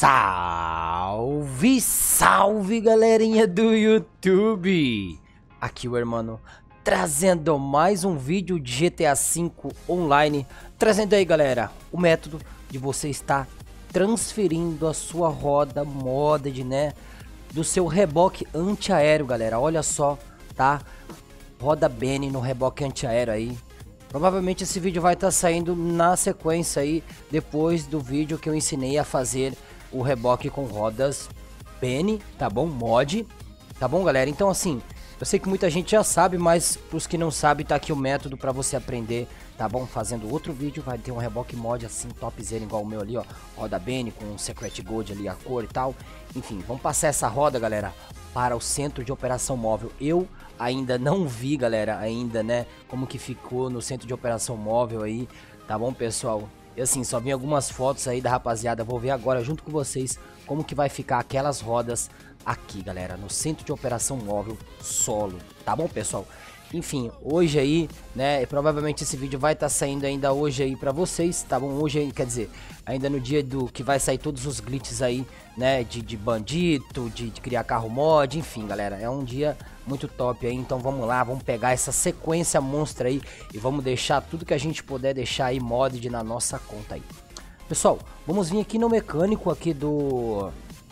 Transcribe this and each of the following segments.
Salve, salve galerinha do YouTube! Aqui o Hermano trazendo mais um vídeo de GTA V Online. Trazendo aí, galera, o método de você estar transferindo a sua roda modded, né? Do seu reboque antiaéreo, galera. Olha só, tá? Roda Benny no reboque antiaéreo aí. Provavelmente esse vídeo vai estar saindo na sequência aí, depois do vídeo que eu ensinei a fazer o reboque com rodas Benny, tá bom? Mod, tá bom, galera? Então assim, eu sei que muita gente já sabe, mas pros que não sabem, tá aqui o método pra você aprender, tá bom? Fazendo outro vídeo, vai ter um reboque mod assim, topzera, igual o meu ali, ó. Roda Benny com um Secret Gold ali, a cor e tal. Enfim, vamos passar essa roda, galera, para o centro de operação móvel. Eu ainda não vi, galera, ainda, né, como que ficou no centro de operação móvel aí, tá bom, pessoal? E assim, só vi algumas fotos aí da rapaziada, vou ver agora junto com vocês como que vai ficar aquelas rodas aqui, galera, no centro de operação móvel solo, tá bom, pessoal? Enfim, hoje aí, né, provavelmente esse vídeo vai estar saindo ainda hoje aí pra vocês, tá bom? Hoje, quer dizer, ainda no dia do que vai sair todos os glitches aí, né, de bandito, de criar carro mod, enfim, galera, é um dia muito top aí, então vamos lá, vamos pegar essa sequência monstra aí e vamos deixar tudo que a gente puder deixar aí modded na nossa conta aí. Pessoal, vamos vir aqui no mecânico aqui do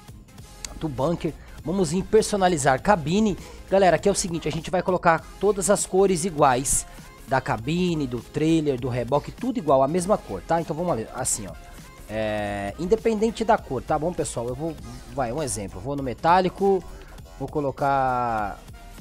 bunker. Vamos vir personalizar cabine. Galera, aqui é o seguinte, a gente vai colocar todas as cores iguais da cabine, do trailer, do reboque, tudo igual, a mesma cor, tá? Então vamos lá, assim, ó. Independente da cor, tá bom, pessoal? Eu vou, um exemplo, eu vou no metálico, vou colocar...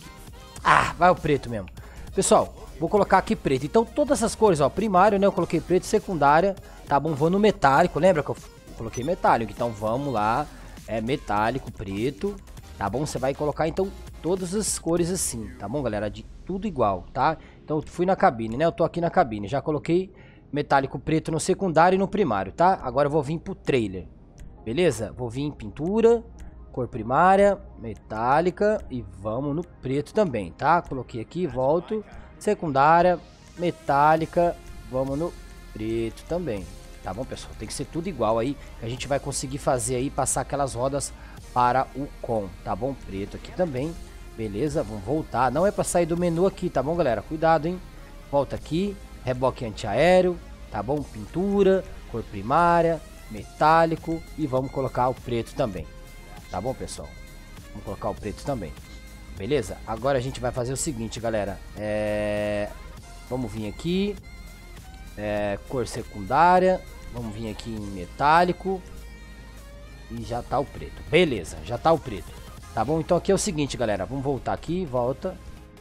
vai o preto mesmo. Pessoal, vou colocar aqui preto. Então todas as cores, ó, primário, né, eu coloquei preto, secundária, tá bom? Vou no metálico, lembra que eu coloquei metálico? Então vamos lá, metálico, preto, tá bom? Você vai colocar então todas as cores assim, tá bom, galera? De tudo igual, tá? Então eu fui na cabine, né? Eu tô aqui na cabine, já coloquei metálico preto no secundário e no primário, tá? Agora eu vou vir pro trailer, beleza? Vou vir em pintura, cor primária, metálica e vamos no preto também, tá? Coloquei aqui, volto, secundária, metálica, vamos no preto também. Tá bom, pessoal? Tem que ser tudo igual aí, que a gente vai conseguir fazer aí, passar aquelas rodas para o com, tá bom? Preto aqui também, beleza? Vamos voltar, não é para sair do menu aqui, tá bom, galera? Cuidado, hein? Volta aqui, reboque antiaéreo, tá bom? Pintura, cor primária, metálico e vamos colocar o preto também, tá bom, pessoal? Vamos colocar o preto também, beleza? Agora a gente vai fazer o seguinte, galera, vamos vir aqui, cor secundária, vamos vir aqui em metálico e já tá o preto, beleza, já tá o preto, tá bom? Então aqui é o seguinte, galera, vamos voltar aqui, volta,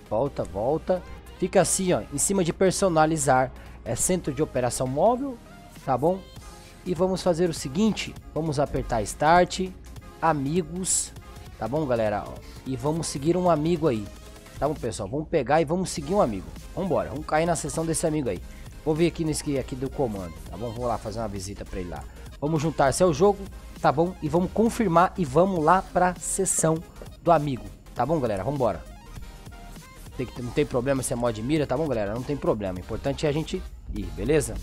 fica assim, ó, em cima de personalizar, centro de operação móvel, tá bom? E vamos fazer o seguinte, vamos apertar start, amigos, tá bom, galera? E vamos seguir um amigo aí, tá bom, pessoal? Vamos pegar e vamos seguir um amigo, vambora, vamos cair na sessão desse amigo aí. Vou vir aqui nesse aqui do comando, tá bom? Vou lá fazer uma visita pra ele lá. Vamos juntar-se ao jogo, tá bom? E vamos confirmar e vamos lá pra sessão do amigo, tá bom, galera? Vambora. Não tem problema se é mod mira, tá bom, galera? Não tem problema, o importante é a gente ir, beleza?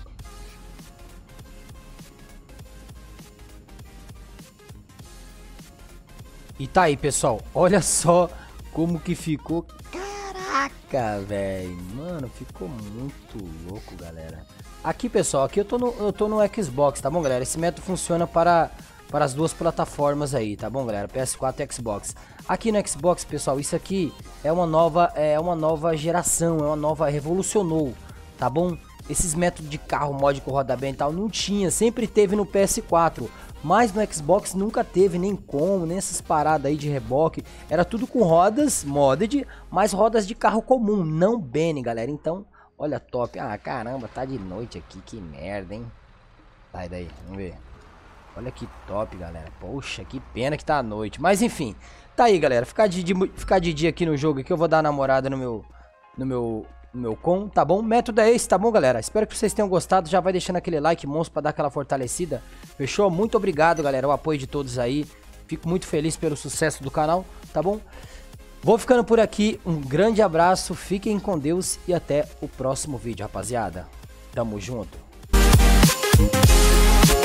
E tá aí, pessoal, olha só como que ficou. Caraca, velho, mano, ficou muito louco, galera. Aqui, pessoal, aqui eu tô no Xbox, tá bom, galera? Esse método funciona para as duas plataformas aí, tá bom, galera? PS4 e Xbox. Aqui no Xbox, pessoal, isso aqui é uma nova geração, revolucionou, tá bom? Esses métodos de carro mod com roda bem e tal não tinha, sempre teve no PS4. Mas no Xbox nunca teve nem como, nem essas paradas aí de reboque. Era tudo com rodas modded, mas rodas de carro comum, não Benny, galera. Então, olha, top. Ah, caramba, tá de noite aqui, que merda, hein? Sai daí, vamos ver. Olha que top, galera. Poxa, que pena que tá à noite. Mas enfim, tá aí, galera. Ficar de dia aqui no jogo aqui, eu vou dar uma namorada no meu com, tá bom? O método é esse, tá bom, galera? Espero que vocês tenham gostado. Já vai deixando aquele like monstro pra dar aquela fortalecida. Fechou? Muito obrigado, galera, o apoio de todos aí. Fico muito feliz pelo sucesso do canal, tá bom? Vou ficando por aqui. Um grande abraço, fiquem com Deus e até o próximo vídeo, rapaziada. Tamo junto.